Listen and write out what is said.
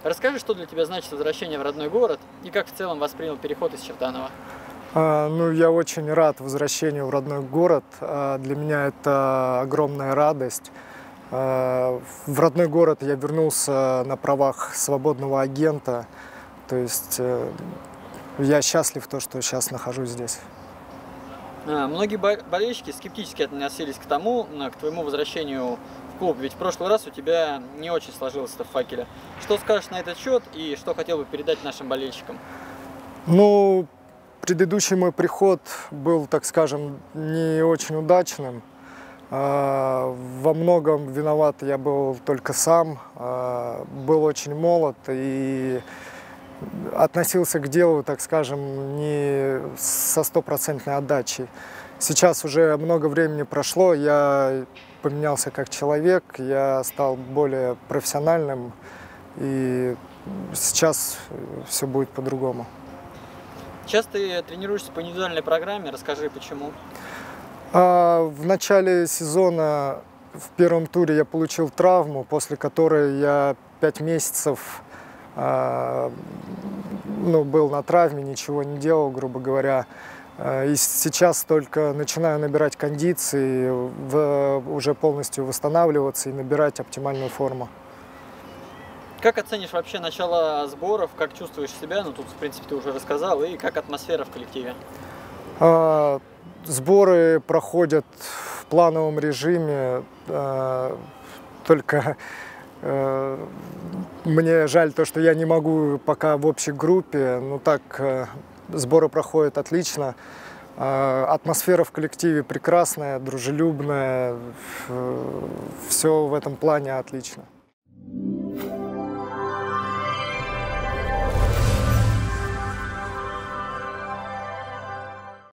Расскажи, что для тебя значит возвращение в родной город и как в целом воспринял переход из Чертанова? Ну, я очень рад возвращению в родной город. Для меня это огромная радость. В родной город я вернулся на правах свободного агента. То есть я счастлив, что сейчас нахожусь здесь. Многие болельщики скептически относились к твоему возвращению в клуб, ведь в прошлый раз у тебя не очень сложилось это в «Факеле». Что скажешь на этот счет и что хотел бы передать нашим болельщикам? Ну, предыдущий мой приход был, так скажем, не очень удачным. Во многом виноват я был только сам, был очень молод и относился к делу, так скажем, не со стопроцентной отдачей. Сейчас уже много времени прошло, я поменялся как человек, я стал более профессиональным, и сейчас все будет по-другому. Сейчас ты тренируешься по индивидуальной программе, расскажи почему. В начале сезона в первом туре я получил травму, после которой я 5 месяцев был на травме, ничего не делал, грубо говоря. И сейчас только начинаю набирать кондиции, уже полностью восстанавливаться и набирать оптимальную форму. Как оценишь вообще начало сборов, как чувствуешь себя? Ну, тут, в принципе, ты уже рассказал, и как атмосфера в коллективе? Сборы проходят в плановом режиме, только мне жаль то, что я не могу пока в общей группе, но так сборы проходят отлично. Атмосфера в коллективе прекрасная, дружелюбная, все в этом плане отлично.